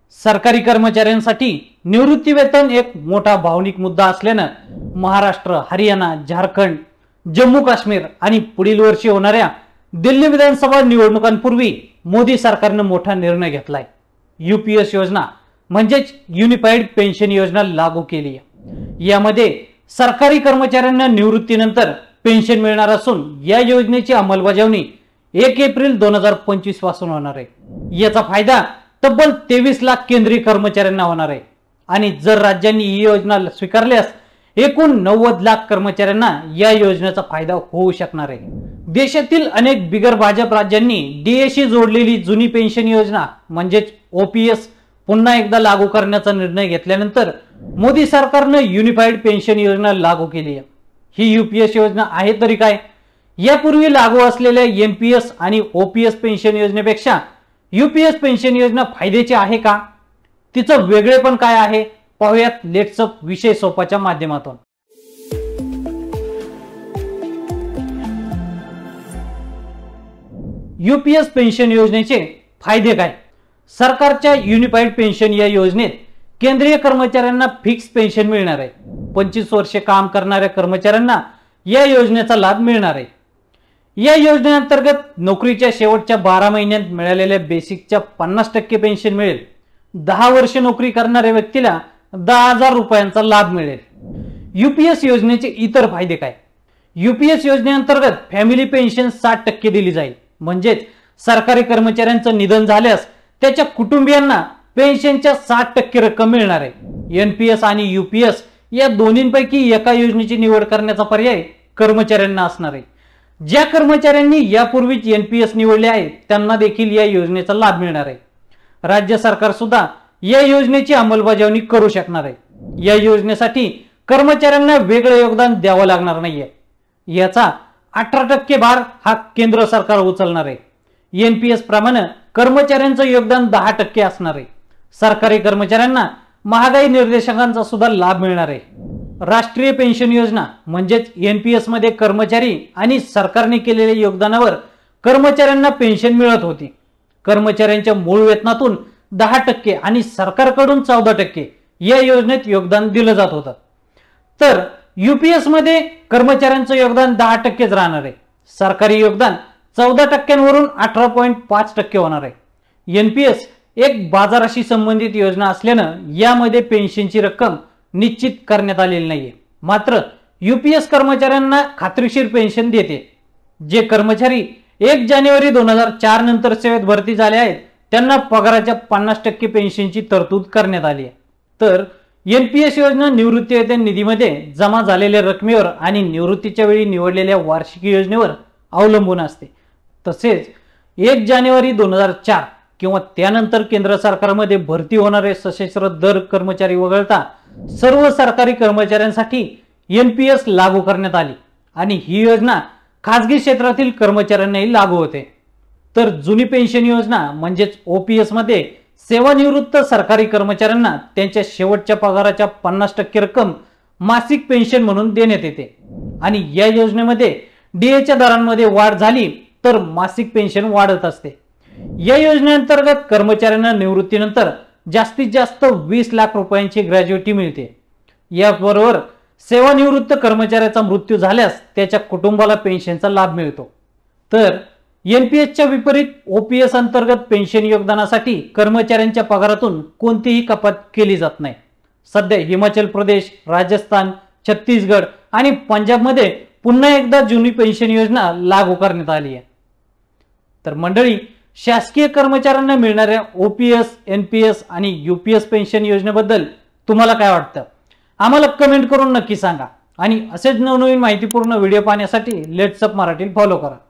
सरकारी कर्मचाऱ्यांसाठी निवृत्ती वेतन एक मोठा भावनिक मुद्दा असल्याने महाराष्ट्र, हरियाणा, झारखंड, जम्मू काश्मीर आणि पुढील वर्षी होणाऱ्या दिल्ली विधानसभा निवडणुकांपूर्वी मोदी सरकारने मोठा निर्णय घेतलाय। यूपीएस योजना म्हणजेच युनिफाईड पेन्शन योजना लागू केली आहे। यामध्ये सरकारी कर्मचाऱ्यांना निवृत्तीनंतर पेन्शन मिळणार असून या योजनेची अंमलबजावणी 1 एप्रिल 2025 पासून होणार आहे। याचा फायदा तब्बल 23 लाख केंद्रीय कर्मचाऱ्यांना होणार आहे आणि जर राज्यांनी ही योजना स्वीकारल्यास एकूण 90 लाख कर्मचाऱ्यांना या योजनेचा फायदा होऊ शकणार आहे। देशातील अनेक बिगर भाजप राज्यांनी डीएशी जोडलेली जुनी पेन्शन योजना म्हणजेच ओपीएस पुन्हा एकदा लागू करण्याचा निर्णय घेतल्यानंतर मोदी सरकारने युनिफाईड पेन्शन योजना लागू केली आहे। ही यूपीएस योजना आहे तरी काय? यापूर्वी लागू असलेल्या एनपीएस आणि ओपीएस पेन्शन योजनेपेक्षा यूपीएस पेन्शन योजना फायद्याची आहे का? तिचं वेगळेपण काय आहे पाहूयात लेट्स अप विषय सोपाच्या माध्यमातून। यूपीएस पेन्शन योजनेचे फायदे काय? सरकारच्या युनिफाईड पेन्शन या योजनेत केंद्रीय कर्मचाऱ्यांना फिक्स पेन्शन मिळणार आहे। 25 वर्षे काम करणाऱ्या कर्मचाऱ्यांना या योजनेचा लाभ मिळणार आहे। या योजनेअंतर्गत नोकरीच्या शेवटच्या 12 महिन्यात मिळालेल्या बेसिकच्या 50% पेन्शन मिळेल। 10 वर्ष नोकरी करणाऱ्या व्यक्तीला 10,000 रुपयांचा लाभ मिळेल। यूपीएस योजनेचे इतर फायदे काय? यूपीएस योजनेअंतर्गत फॅमिली पेन्शन 60% दिली जाईल। म्हणजेच सरकारी कर्मचाऱ्यांचं निधन झाल्यास त्याच्या कुटुंबियांना पेन्शनच्या 60% रक्कम मिळणार आहे। एनपीएस आणि यूपीएस या दोन्हींपैकी एका योजनेची निवड करण्याचा पर्याय कर्मचाऱ्यांना असणार आहे। ज्या कर्मचाऱ्यांनी यापूर्वीच एनपीएस निवडले आहे त्यांना देखील या योजनेचा लाभ मिळणार आहे। राज्य सरकार सुद्धा या योजनेची अंमलबजावणी करू शकणार आहे। या योजनेसाठी कर्मचाऱ्यांना वेगळे योगदान द्यावं लागणार नाहीये। याचा 18% भार हा केंद्र सरकार उचलणार आहे। एनपीएस प्रमाणे कर्मचाऱ्यांचं योगदान 10% असणार आहे। सरकारी कर्मचाऱ्यांना महागाई निर्देशांकांचा सुद्धा लाभ मिळणार आहे। राष्ट्रीय पेन्शन योजना म्हणजेच एनपीएस मध्ये कर्मचारी आणि सरकारने केलेल्या योगदानावर कर्मचाऱ्यांना पेन्शन मिळत होती। कर्मचाऱ्यांच्या मूळ वेतनातून 10% आणि सरकारकडून 14% या योजनेत योगदान दिलं जात होतं। तर यूपीएस मध्ये कर्मचाऱ्यांचं योगदान 10%च राहणार आहे। सरकारी योगदान 14% वरून 18.5% होणार आहे। एनपीएस एक बाजाराशी संबंधित योजना असल्यानं यामध्ये पेन्शनची रक्कम निश्चित करण्यात आलेली नाहीये। मात्र यूपीएस कर्मचाऱ्यांना खात्रीशीर पेन्शन देते। जे कर्मचारी 1 जानेवारी 2004 नंतर सेवेत भरती झाले आहेत त्यांना पगाराच्या 50% पेन्शनची तरतूद करण्यात आली आहे। तर एनपीएस योजना निवृत्ती वेतन निधीमध्ये जमा झालेल्या रकमेवर आणि निवृत्तीच्या वेळी निवडलेल्या वार्षिक योजनेवर अवलंबून असते। तसेच 1 जानेवारी 2004 किंवा त्यानंतर केंद्र सरकारमध्ये भरती होणारे सशस्त्र दल कर्मचारी वगळता सर्व सरकारी कर्मचाऱ्यांसाठी एनपीएस लागू करण्यात आली आणि ही योजना खासगी क्षेत्रातील कर्मचाऱ्यांनाही लागू होते। तर जुनी पेन्शन योजना म्हणजेच ओपीएस मध्ये सेवानिवृत्त सरकारी कर्मचाऱ्यांना त्यांच्या शेवटच्या पगाराच्या 50% रक्कम मासिक पेन्शन म्हणून देण्यात येते आणि या योजनेमध्ये डीएच्या दरांमध्ये वाढ झाली तर मासिक पेन्शन वाढत असते। या योजनेअंतर्गत कर्मचाऱ्यांना निवृत्तीनंतर जास्तीत जास्त 20 लाख रुपयांची ग्रॅज्युएटी मिळते। याबरोबर सेवानिवृत्त कर्मचाऱ्याचा मृत्यू झाल्यास त्याच्या कुटुंबाला पेन्शनचा लाभ मिळतो। तर एनपीएसच्या विपरीत ओपीएस अंतर्गत पेन्शन योगदानासाठी कर्मचाऱ्यांच्या पगारातून कोणतीही कपात केली जात नाही। सध्या हिमाचल प्रदेश, राजस्थान, छत्तीसगड आणि पंजाबमध्ये पुन्हा एकदा जुनी पेन्शन योजना लागू करण्यात आली आहे। तर मंडळी, शासकीय कर्मचाऱ्यांना मिळणाऱ्या ओपीएस, एनपीएस आणि यूपीएस पेन्शन योजनेबद्दल तुम्हाला काय वाटतं? आम्हाला कमेंट करून नक्की सांगा आणि असेच नवनवीन माहितीपूर्ण व्हिडिओ पाहण्यासाठी लेट्स अप मराठी फॉलो करा।